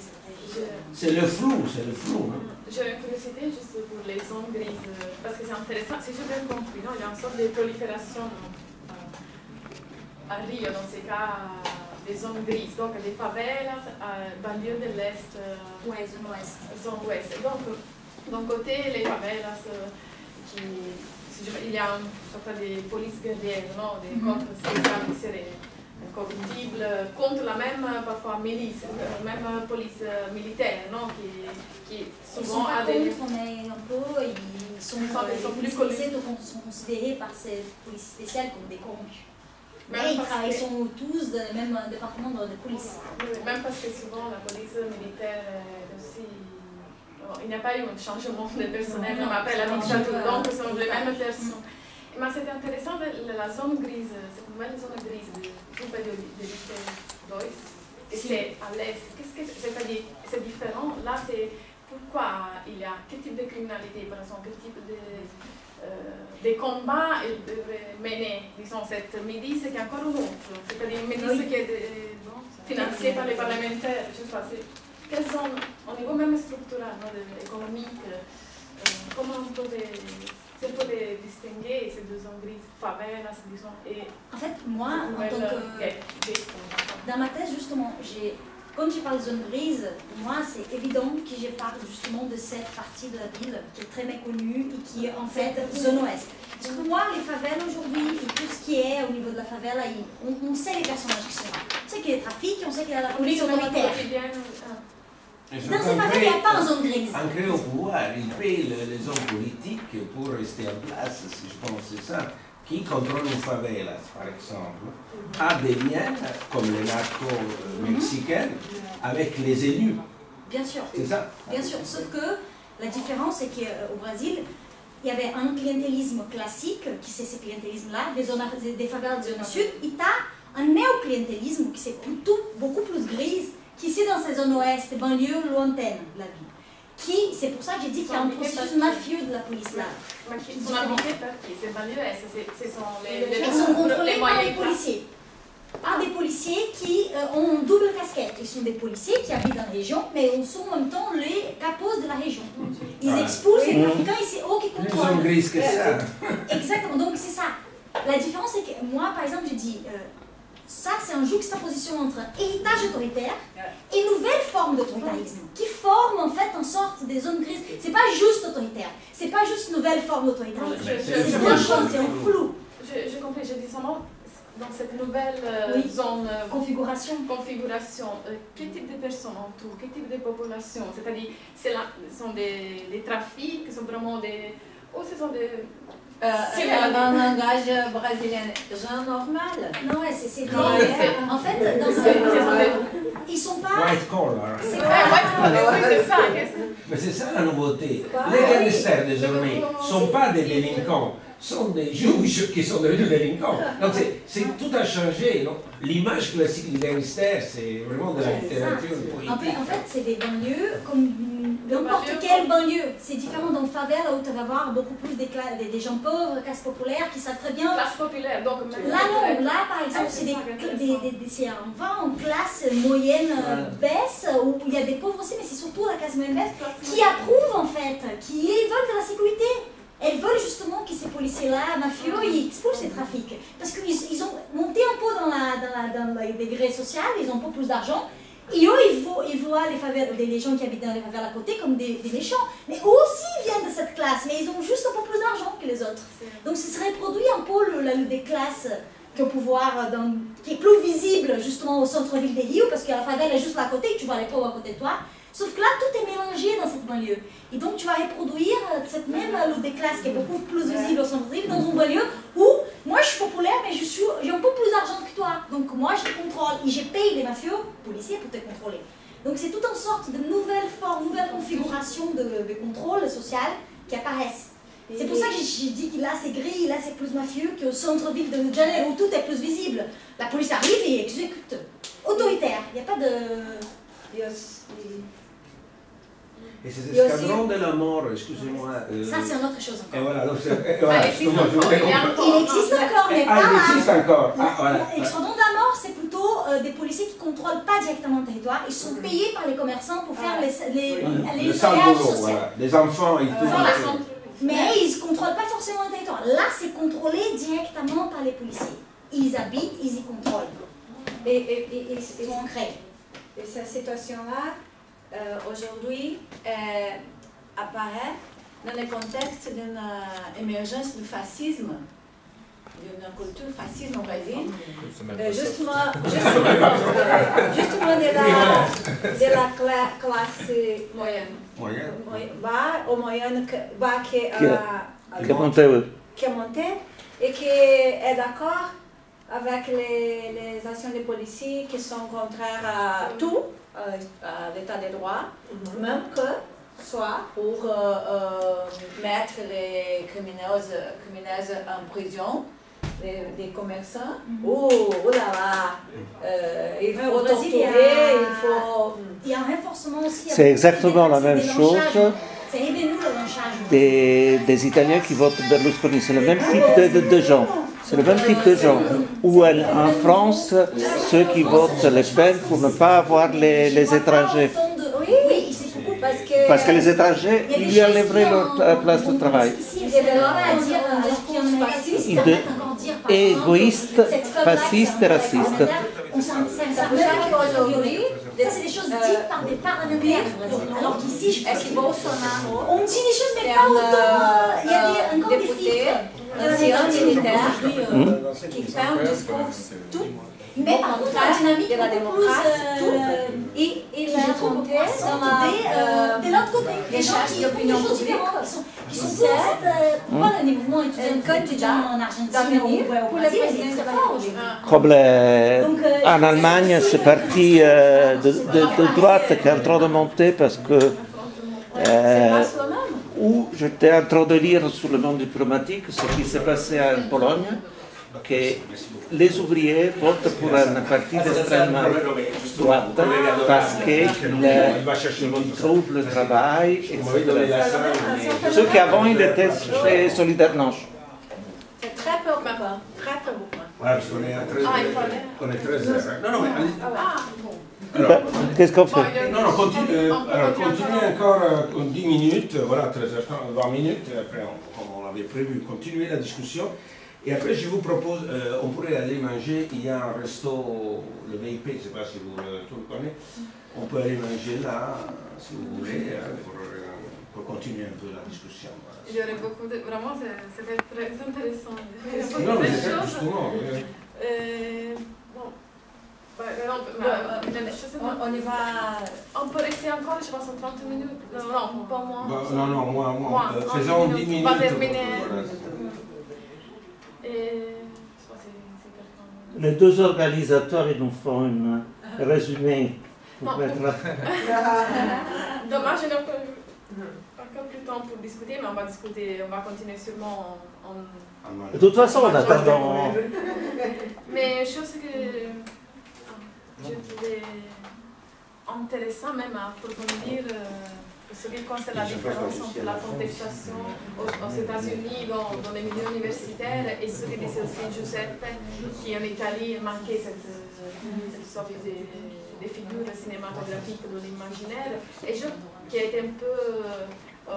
A: C'est le flou, non?
D: J'ai une curiosité juste pour les zones grises, parce que c'est intéressant, si j'ai bien compris, non, il y a une sorte de prolifération à Rio, dans ces cas, des zones grises, donc des favelas, banlieue de l'Est, zone ouest. Donc, d'un côté, les favelas, il y a une sorte de police guerrière, non, des contre ces incorruptibles, contre la même, parfois, milice, même police militaire, non, qui souvent a des...
F: mais un peu, ils sont considérés par ces polices spéciales comme des corrompus. Mais ils sont tous dans le même département de police.
D: Même parce que souvent la police militaire aussi... Il n'y a pas eu un changement de personnel comme après la dictature, donc ce sont les mêmes personnes. Mais c'était intéressant, la zone grise, cette nouvelle zone grise du groupe de l'élite d'Ois, et c'est à l'est. C'est-à-dire, c'est différent. Là, c'est pourquoi il y a quel type de criminalité, par exemple, quel type de combat il devait mener, disons, cette milice qui est encore une autre. C'est-à-dire une milice qui est financée par les parlementaires, je ne sais pas. Quelles zones, au niveau même structurel, économique, comment on peut distinguer ces deux zones grises, favelas, disons, et...
F: En fait, moi, en tant que... Dans ma thèse, justement, quand je parle de zone grise, pour moi, c'est évident que je parle justement de cette partie de la ville qui est très méconnue et qui est en fait zone ouest. Parce que pour moi, les favelas aujourd'hui, et tout ce qui est au niveau de la favela, on sait les personnages qui sont là. On sait qu'il y a des trafics, on sait qu'il y a la police autoritaire. Dans ces favelas, il n'y a pas une zone grise.
A: Ancré au pouvoir, ils payent les hommes politiques pour rester en place, si je pense, c'est ça qui contrôle une favela, par exemple, a des liens, comme les narcos mexicains, avec les élus.
F: Bien sûr.
A: C'est ça?
F: Bien sûr, sauf que la différence, c'est qu'au Brésil, il y avait un clientélisme classique, qui c'est ce clientélisme-là, des favelas de zone sud, et tu as un néoclientélisme qui c'est plutôt beaucoup plus grise qu'ici dans ces zones ouest, banlieues lointaines de la ville. C'est pour ça que j'ai dit qu'il y a un processus mafieux de la police là.
D: Ils sont habités par qui? Ces banlieues est,
F: Ils sont contrôlés par les policiers. Par des policiers qui ont une double casquette. Ils sont des policiers qui habitent dans la région, mais ils sont en même temps les capos de la région. Ils expulsent les trafiquants et c'est eux qui contrôlent.
A: Ils sont grises que ça.
F: Exactement, donc c'est ça. La différence, c'est que moi, par exemple, je dis, ça, c'est une juxtaposition entre héritage autoritaire et nouvelle forme d'autoritarisme, qui forme en fait en sorte des zones grises. C'est pas juste autoritaire, c'est pas juste une nouvelle forme d'autoritarisme. C'est deux choses, c'est un flou.
D: J'ai compris, je dis seulement, dans cette nouvelle zone configuration, quel type de personnes en tout, quel type de population? C'est-à-dire, ce sont des trafics, ce sont vraiment des... Ou ce sont des...
C: Dans le langage brésilien, gens normal.
F: Non, c'est en fait, dans ils sont pas...
A: White collar.
D: C'est ça.
A: Mais c'est ça la nouveauté. Les gangsters désormais ne sont pas des délinquants, sont des juges qui sont devenus délinquants. Donc tout a changé. L'image classique du gangster, c'est vraiment de la littérature politique.
F: En fait, c'est des banlieues comme n'importe quelle banlieue. C'est différent dans favela où tu vas voir beaucoup plus des gens pauvres, classes populaires qui savent très bien.
D: Classe populaire, donc
F: là non, là par exemple, c'est on va en classe moyenne baisse où il y a des pauvres aussi, mais c'est surtout la classe moyenne baisse qui approuvent en fait, qui veulent de la sécurité. Elles veulent justement que ces policiers-là, mafieux, ils expulsent ces trafics. Parce qu'ils ont monté un peu dans les degrés sociaux, ils ont un peu plus d'argent. Et eux, ils voient les gens qui habitent dans les favelas à côté comme des méchants. Mais eux aussi viennent de cette classe, mais ils ont juste un peu plus d'argent que les autres. Donc ça se reproduit un peu des classes qui ont pouvoir, qui est plus visible justement au centre-ville de Rio, parce que la favela est juste là à côté, tu vois les pauvres à côté de toi. Sauf que là, tout est mélangé dans cette banlieue. Et donc, tu vas reproduire cette même lutte des classes qui est beaucoup plus visible au centre-ville dans une banlieue où moi, je suis populaire, mais j'ai un peu plus d'argent que toi. Donc, moi, je te contrôle et je paye les mafieux, policiers, pour te contrôler. Donc, c'est toute une sorte de nouvelle forme, nouvelle configuration de contrôle social qui apparaissent. C'est pour ça que j'ai dit que là, c'est gris, là, c'est plus mafieux qu'au centre-ville de Rio de Janeiro où tout est plus visible. La police arrive et exécute. Autoritaire. Il n'y a pas de...
A: Et ces escadrons de la mort, excusez-moi.
F: Ça, c'est une autre chose encore.
A: Et voilà, donc
F: il existe encore, mais pas.
A: Il existe encore.
F: L'escadron de la mort, c'est plutôt des policiers qui ne contrôlent pas directement le territoire. Ils sont payés par les commerçants pour faire les voyages sociaux.
A: Les enfants et tout.
F: Mais ils ne contrôlent pas forcément le territoire. Là, c'est contrôlé directement par les policiers. Ils habitent, ils y contrôlent.
C: Et
F: cette
C: situation-là, aujourd'hui, apparaît dans le contexte d'une émergence du fascisme, d'une culture fasciste au Brésil, justement de la classe moyenne, qui est montée et qui est d'accord avec les actions des policiers qui sont contraires à tout, à l'état des droits, même que soit pour mettre les criminels en prison, des commerçants. Oh là là, il faut torturer, il faut...
F: Il y a un renforcement aussi.
B: C'est exactement la même chose.
F: C'est revenu le lynchage.
B: Des Italiens qui votent Berlusconi, c'est le même type de gens. C'est le même type de gens. Ou en France, ceux qui votent Le Pen pour ne pas avoir les étrangers.
F: Oui,
B: parce que les étrangers, ils lui enlèveraient leur place de travail. Égoïste, fasciste et raciste.
F: Ça, c'est des choses dites par des parlementaires. Alors qu'ici, je pense on dit des choses, mais pas autant. Il y a encore des filtres.
C: Ancien militaire qui fait un discours tout
F: Mais par contre, la dynamique beaucoup plus... et je trouve de l'autre côté, des gens qui ont des choses différentes, qui sont plus... Voilà, les mouvements étudiants en Argentine ou au Brésil, c'est fort aujourd'hui.
B: Comme en Allemagne, c'est parti de droite qui est en train de monter parce que où j'étais en train de lire sur le monde diplomatique ce qui s'est passé en Pologne, que les ouvriers votent pour un parti d'extrême droite parce qu'ils trouvent le travail, etc. Ceux qui avant ils étaient chez Solidarność.
D: C'est très peu maintenant, très peu maintenant.
A: Ouais, parce qu'on est 13 heures. Non, non, mais allez.
B: Alors, qu'est-ce qu'on fait?
A: Non, non, continuez encore 10 minutes, voilà, 13h30, 20 minutes, après, comme on l'avait prévu, continuez la discussion. Et après, je vous propose, on pourrait aller manger, il y a un resto, le VIP, je ne sais pas si vous le connaissez, on peut aller manger là, si vous voulez, pour continuer un peu la discussion.
D: Il y aurait beaucoup de... Vraiment, c'était très intéressant.
A: Non, mais c'est justement.
D: On y va... On peut rester encore, je pense, en 30 minutes. Non, pas moins.
A: Non, moins. Faisons 10 minutes.
D: On va terminer.
B: Les deux organisateurs, ils nous font un résumé.
D: Dommage, je n'ai encore plus de temps pour discuter, mais on va continuer sûrement en...
B: De toute façon, on attend.
D: Mais chose que je trouvais intéressant même à approfondir ce qui concerne la différence entre la contestation aux États-Unis dans les milieux universitaires et ce que disait aussi Giuseppe, qui en Italie manquait cette sorte de figure cinématographique de l'imaginaire, et qui a été un peu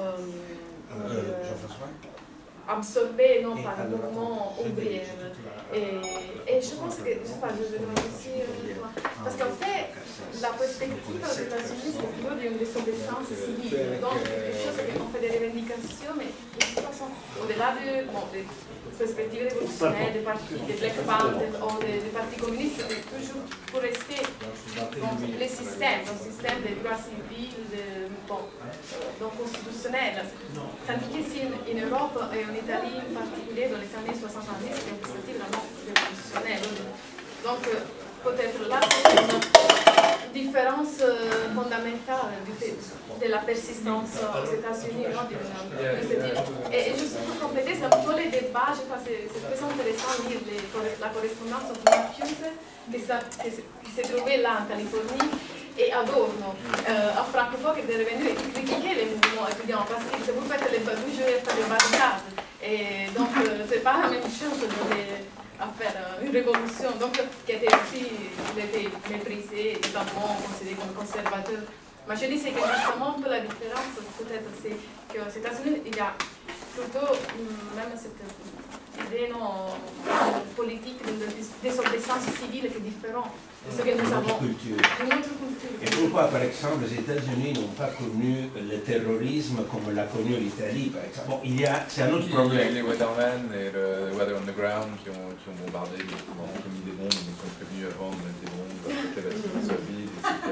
D: absorbé non, par le mouvement ouvrier. Et je pense que, je sais pas, je vais aussi, parce qu'en fait, la perspective aux États-Unis, c'est plutôt d'une désobéissance civile. Donc, quelque chose qu'on fait des revendications, mais de toute façon, au-delà des perspectives révolutionnaires, des partis, des Black Panthers ou des partis communistes, c'est toujours pour rester dans les systèmes, des droits civils, donc constitutionnels. Tandis qu'ici en Europe et en Italie en particulier, dans les années 70, c'est une perspective vraiment révolutionnaire. Donc, peut-être là, c'est une différence fondamentale de la persistance aux États-Unis. Et juste pour compléter, c'est un peu les débats, je crois que c'est très intéressant de lire la correspondance entre Marcuse, qui s'est trouvée là en Californie, et Adorno, à Francfort, qui est revenu et qui critiquait les mouvements étudiants, parce que vous faites les badouges et les barricades. Et donc, c'est pas la même chose à faire une révolution, donc qui était aussi, il était méprisé, notamment considéré comme conservateur. Mais je dis que justement un peu la différence, peut-être, c'est qu'aux États-Unis, il y a plutôt même cette idée politique de désobéissance civile qui est différente de ce que nous avons. Une autre culture.
A: Et pourquoi, par exemple, les États-Unis n'ont pas connu le terrorisme comme l'a connu l'Italie, par exemple? Bon, c'est un autre problème.
E: Les Watermen et le Water Underground qui ont bombardé, qui ont mis des bombes, ils sont prévenus avant de mettre des bombes, que la bâtiment soit vide,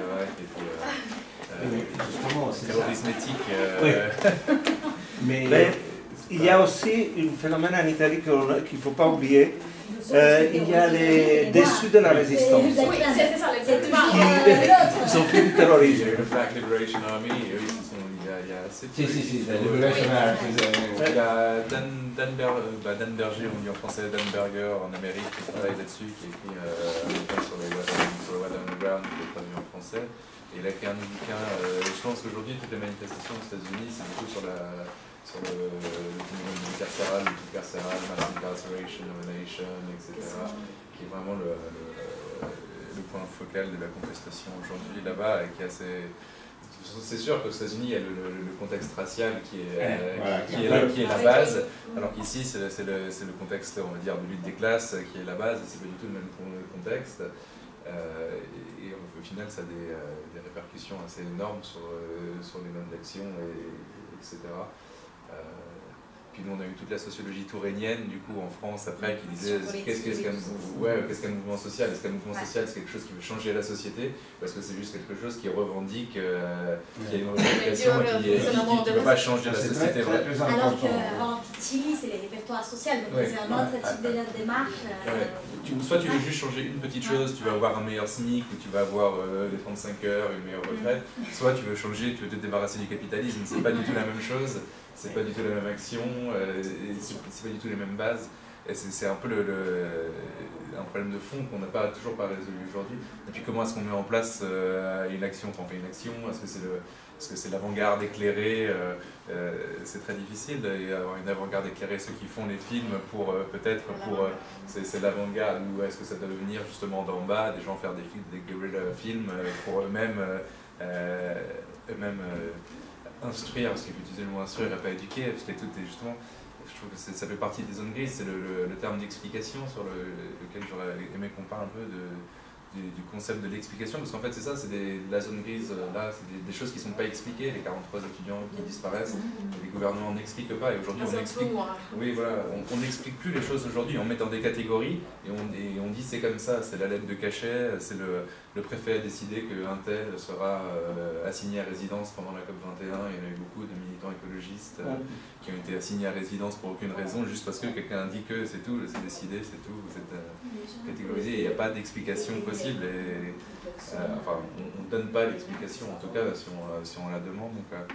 E: etc.
A: Justement, c'est
E: terrorisme éthique.
B: Mais il y a aussi un phénomène en Italie qu'il ne faut pas oublier. Il y a les déçus de la résistance.
D: Oui, c'est ça,
B: Ils sont plus du terrorisme.
E: Le Black Liberation Army, il y a assez de...
A: Si, la Liberation Army.
E: Il y a Dan Berger, on dit en français Dan Berger en Amérique, qui travaille là-dessus, qui a écrit un bouquin sur le Water Underground, qui est traduit en français. Et il a écrit un bouquin, je pense qu'aujourd'hui, toutes les manifestations aux États-Unis, c'est beaucoup sur le phénomène carcéral, mass incarceration of a nation, etc., qui est vraiment le point focal de la contestation aujourd'hui là-bas, et qui est assez... C'est sûr qu'aux États-Unis, il y a le contexte racial qui est la base, alors qu'ici, c'est le contexte, on va dire, de lutte des classes qui est la base, et c'est pas du tout le même contexte. Et au final, ça a des répercussions assez énormes sur les modes d'action, etc. Puis nous, on a eu toute la sociologie tourainienne, du coup, en France, après, qui disait qu'est-ce qu'un mouvement social? Est-ce qu'un mouvement social, c'est quelque chose qui veut changer la société? Parce que c'est juste quelque chose qui revendique, qui a une revendication et qui ne peut pas changer la société.
F: Alors qu'Italie, c'est les répertoires sociaux, donc c'est un autre type de démarche.
E: Soit tu veux juste changer une petite chose, tu vas avoir un meilleur SMIC, ou tu vas avoir les 35 heures, une meilleure retraite, soit tu veux changer, tu veux te débarrasser du capitalisme, c'est pas du tout la même chose. C'est pas du tout la même action, c'est pas du tout les mêmes bases. Et c'est un peu un problème de fond qu'on n'a toujours pas résolu aujourd'hui. Et puis comment est-ce qu'on met en place une action quand on fait une action? Est-ce que c'est l'avant-garde éclairée? C'est très difficile d'avoir une avant-garde éclairée. Ceux qui font les films c'est l'avant-garde, ou est-ce que ça doit venir justement d'en bas, des gens faire des guerrilla films pour eux-mêmes instruire, parce qu'il faut utiliser le mot instruire et pas éduquer, parce que justement, je trouve que ça fait partie des zones grises, c'est le terme d'explication sur lequel j'aurais aimé qu'on parle un peu du concept de l'explication, parce qu'en fait c'est ça, c'est la zone grise, là, c'est des choses qui ne sont pas expliquées, les 43 étudiants qui disparaissent, les gouvernements n'expliquent pas, et aujourd'hui on explique. Oui, voilà, on n'explique plus les choses aujourd'hui, on met dans des catégories, et on dit c'est comme ça, c'est la lettre de cachet, c'est le préfet a décidé qu'un tel sera assigné à résidence pendant la COP21, il y en a eu beaucoup de militants écologistes qui ont été assignés à résidence pour aucune raison, juste parce que quelqu'un dit que c'est tout, c'est décidé, c'est tout, vous êtes catégorisé, il n'y a pas d'explication possible. Et, enfin, on ne donne pas l'explication, en tout cas si on la demande.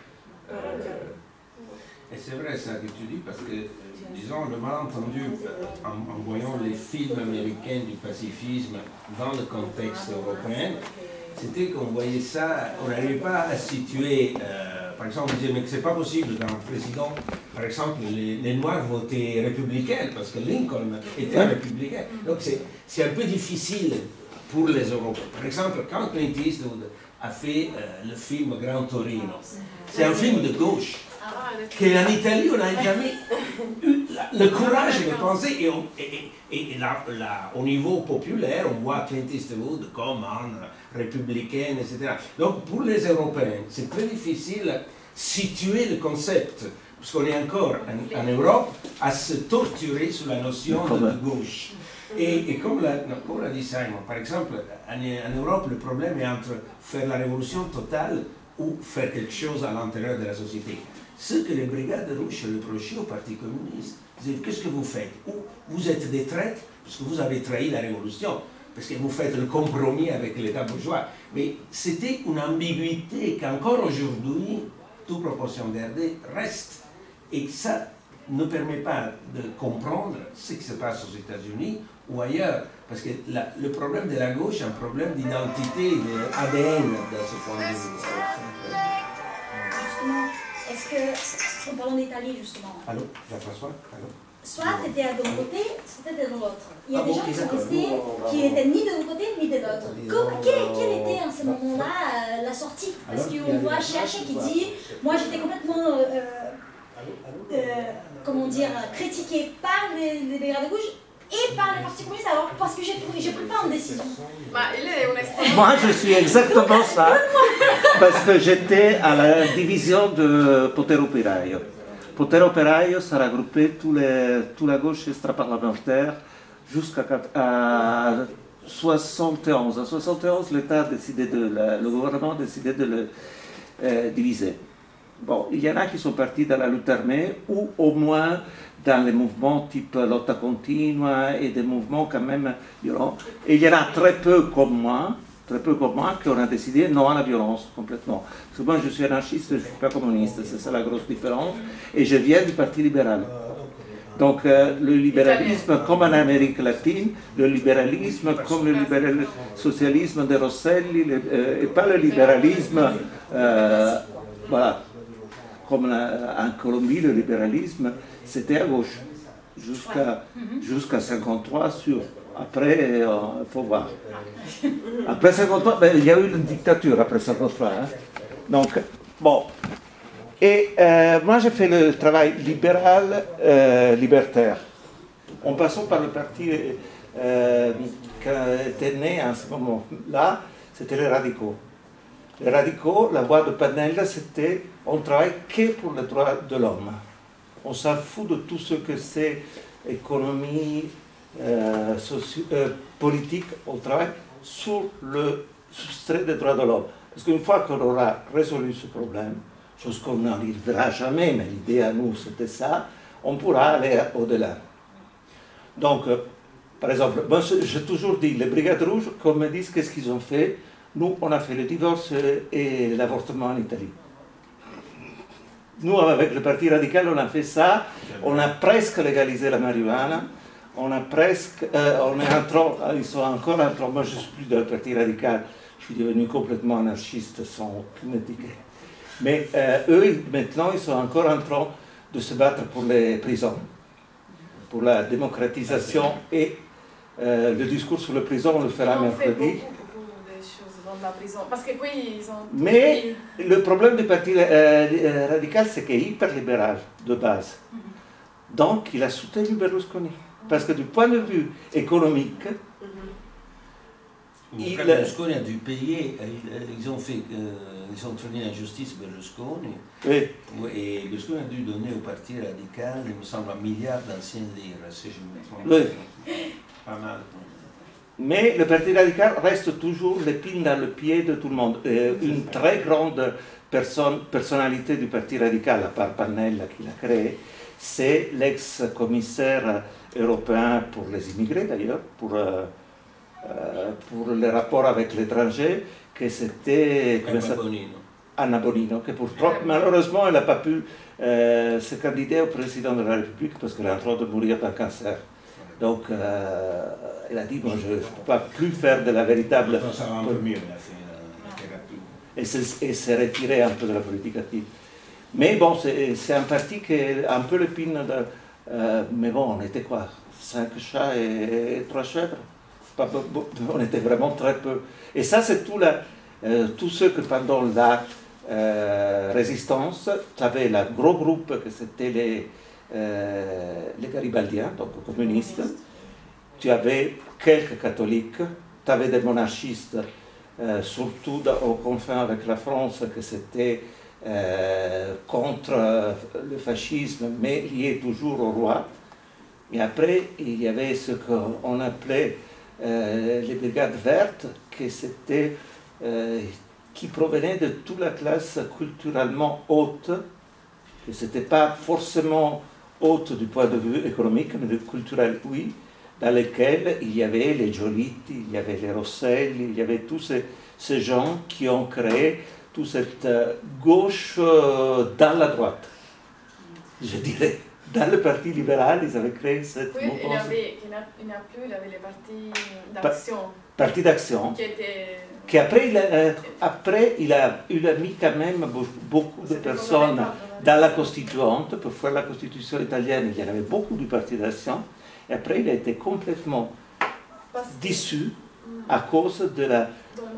A: Et c'est vrai ça que tu dis, parce que, disons, le malentendu, en voyant les films américains du pacifisme dans le contexte européen, c'était qu'on voyait ça, on n'arrivait pas à situer, par exemple, on disait, mais que c'est pas possible dans le président, par exemple, les Noirs votaient républicains, parce que Lincoln était un républicain. Donc c'est un peu difficile pour les Européens. Par exemple, quand Clint Eastwood a fait le film Gran Torino, c'est un film de gauche, qu'en Italie, on n'a jamais eu le courage de penser, et là, au niveau populaire, on voit Clint Eastwood comme un républicain, etc. Donc, pour les Européens, c'est très difficile de situer le concept, parce qu'on est encore en Europe à se torturer sur la notion de gauche. Et comme l'a dit Simon, par exemple, en Europe, le problème est entre faire la révolution totale ou faire quelque chose à l'intérieur de la société. Ce que les brigades rouges reprochaient au Parti communiste, c'est qu'est-ce que vous faites? Ou vous êtes des traîtres, parce que vous avez trahi la révolution, parce que vous faites le compromis avec l'État bourgeois. Mais c'était une ambiguïté qu'encore aujourd'hui, toute proportion gardée, reste. Et ça ne permet pas de comprendre ce qui se passe aux États-Unis ou ailleurs. Parce que le problème de la gauche est un problème d'identité, d'ADN de ce point de vue.
F: Justement, est-ce que, en parlant d'Italie justement,
A: allô, Jean-François, allô,
F: soit tu étais de l'un côté, soit tu étais de l'autre. Il y a des gens qui sont restés, qui n'étaient ni de l'un côté ni de l'autre. Quelle était en ce moment-là la sortie? Parce qu'on voit Cherche qui dit, moi j'étais complètement, comment dire, critiqué par les brigades de gauche et par le Parti communiste, alors parce que j'ai pris pas en décision.
B: Moi, je suis exactement ça, parce que j'étais à la division de Potere Operaio. Potere Operaio, ça regroupait toute la gauche extra-parlementaire jusqu'à 71. En 71, l'État a décidé le gouvernement a décidé de le diviser. Bon, il y en a qui sont partis dans la lutte armée, ou au moins dans les mouvements type lotta continua et des mouvements quand même violents. Et il y en a très peu comme moi qui ont décidé non à la violence complètement. Parce que moi je suis anarchiste, je ne suis pas communiste, c'est ça la grosse différence. Et je viens du Parti libéral. Donc le libéralisme comme en Amérique latine, le libéralisme comme le socialisme de Rosselli, et pas le libéralisme, voilà. Comme en Colombie, le libéralisme, c'était à gauche, jusqu'à 1953, sûr. Après, il faut voir. Après 1953, il y a eu une dictature après 1953. Hein. Donc, bon. Et moi, j'ai fait le travail libéral, libertaire. En passant par le parti qui était né à ce moment-là, c'était les radicaux. Les radicaux, la voix de Panel, c'était on travaille que pour les droits de l'homme. on s'en fout de tout ce que c'est économie, politique au travail, sur le soustrait des droits de l'homme. Parce qu'une fois qu'on aura résolu ce problème, chose qu'on n'arrivera jamais, mais l'idée à nous c'était ça, on pourra aller au-delà. Donc, par exemple, moi j'ai toujours dit, les Brigades Rouges, qu'on me dise qu'est-ce qu'ils ont fait, nous on a fait le divorce et l'avortement en Italie. Nous, avec le Parti radical, on a fait ça, on a presque légalisé la marijuana, on a presque, on est en train, ils sont encore en train, moi je ne suis plus dans le Parti radical, je suis devenu complètement anarchiste sans aucune étiquette. Mais eux, maintenant, ils sont encore en train de se battre pour les prisons, pour la démocratisation et le discours sur les prisons, on le fera mercredi.
D: La prison. Parce que oui, ils ont...
B: Mais le problème du Parti radical, c'est qu'il est hyper libéral de base. Donc, il a soutenu Berlusconi. Parce que du point de vue économique,
A: Berlusconi a dû payer, ils ont traîné en justice Berlusconi,
B: oui.
A: Et Berlusconi a dû donner au Parti radical, il me semble, 1 milliard d'anciennes lire, si je me trompe.
B: Oui.
A: Pas mal.
B: Mais le Parti radical reste toujours l'épine dans le pied de tout le monde. Une très grande personnalité du Parti radical, à part Pannella qui l'a créé, c'est l'ex-commissaire européen pour les immigrés d'ailleurs, pour les rapports avec l'étranger, que c'était Anna Bonino, que malheureusement elle n'a pas pu se candidater au président de la République parce qu'elle est en train de mourir d'un cancer. Donc, elle a dit, bon, je ne peux pas plus faire de la véritable...
A: Ça va un peu mieux, elle a fait la thérapie.
B: Et s'est retirée un peu de la politique active. Mais bon, c'est un parti qui est un peu l'épine de... mais bon, on était quoi? 5 chats et 3 chèvres? On était vraiment très peu. Et ça, c'est tout ce que pendant la résistance, tu avais le gros groupe que c'était les garibaldiens, donc communistes, tu avais quelques catholiques, tu avais des monarchistes, surtout au confin avec la France, que c'était contre le fascisme, mais lié toujours au roi. Et après, il y avait ce qu'on appelait les brigades vertes, qui provenaient de toute la classe culturellement haute, que ce n'était pas forcément haute du point de vue économique, mais culturel, oui, dans lesquels il y avait les Giolitti, il y avait les Rosselli, il y avait tous ces gens qui ont créé toute cette gauche dans la droite. Je dirais, dans le Parti libéral, ils avaient créé cette mouvance.
D: Il n'y a plus, il y avait les partis d'action.
B: Parti d'action. Qui après, il a mis quand même beaucoup de personnes dans la Constituante. Pour faire la Constitution italienne, il y en avait beaucoup du Parti d'action. Et après, il a été complètement dissous à cause de la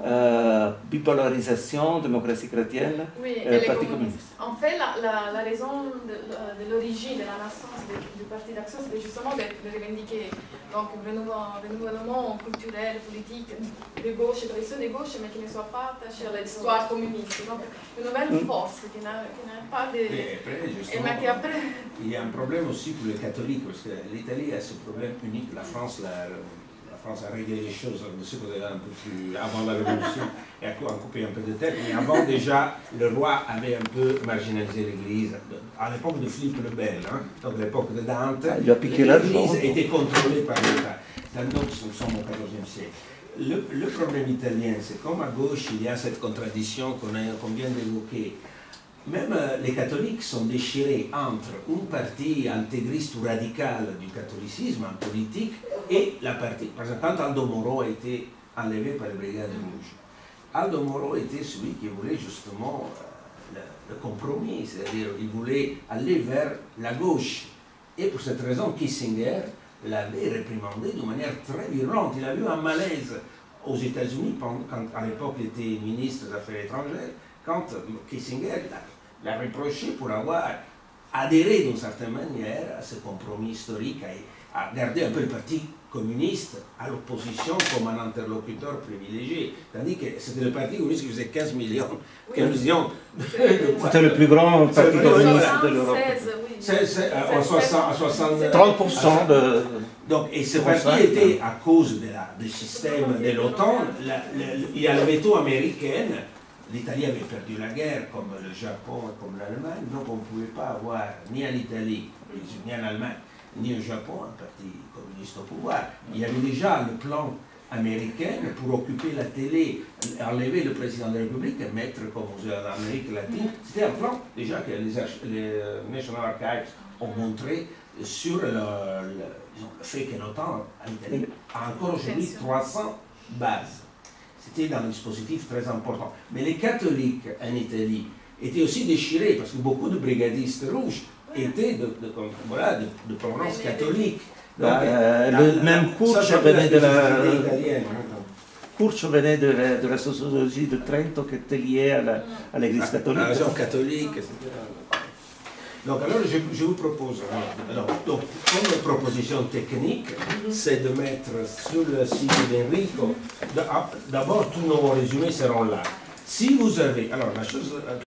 B: bipolarisation, démocratie chrétienne, Parti communiste.
D: En fait, la raison de l'origine, de la naissance du Parti d'action, c'était justement de revendiquer donc, un renouvellement culturel, politique, de gauche, de tradition de gauche, mais qui ne soit pas attaché à l'histoire communiste. Donc, une nouvelle force qui n'a pas de...
A: Et après, il y a un problème aussi pour les catholiques, parce que l'Italie a ce problème unique. La France a réglé les choses de ce côté-là un peu plus avant la Révolution et a coupé un peu de tête. Mais avant, déjà, le roi avait un peu marginalisé l'Église. À l'époque de Philippe le Bel, hein, donc à l'époque de Dante, l'Église était contrôlée par l'État. Donc, nous sommes au XIVe siècle. Le problème italien, c'est comme à gauche, il y a cette contradiction qu'on vient d'évoquer. Même les catholiques sont déchirés entre une partie intégriste ou radicale du catholicisme en politique et la partie. Par exemple, quand Aldo Moro a été enlevé par les Brigades Rouges, Aldo Moro était celui qui voulait justement le compromis, c'est-à-dire il voulait aller vers la gauche. Et pour cette raison, Kissinger l'avait réprimandé de manière très violente. Il a eu un malaise aux États-Unis, quand à l'époque il était ministre des Affaires étrangères, quand Kissinger l'a reproché pour avoir adhéré d'une certaine manière à ce compromis historique, à garder un peu le parti communiste à l'opposition comme un interlocuteur privilégié. Tandis que c'était le Parti communiste qui faisait 15 millions. 15 millions.
B: C'était le plus grand parti communiste de l'Europe.
A: À 60.
B: 30% de...
A: Donc, et ce parti était, à cause du système de l'OTAN, il y a le veto américain. L'Italie avait perdu la guerre, comme le Japon et comme l'Allemagne, donc on ne pouvait pas avoir ni en Italie, ni en Allemagne, ni au Japon un parti communiste au pouvoir. Il y avait déjà le plan américain pour occuper la télé, enlever le président de la République et mettre comme en Amérique latine. C'était un plan déjà que les National Archives ont montré sur le fait que l'OTAN en Italie a encore aujourd'hui 300 bases. C'était un dispositif très important. Mais les catholiques en Italie étaient aussi déchirés parce que beaucoup de brigadistes rouges étaient de provenance catholique.
B: Le même Kurz venait de la sociologie de Trento qui était liée à l'Église catholique.
A: À la catholique, etc. Donc alors je vous propose, donc, comme proposition technique, c'est de mettre sur le site d'Enrico, d'abord tous nos résumés seront là. Si vous avez, alors la chose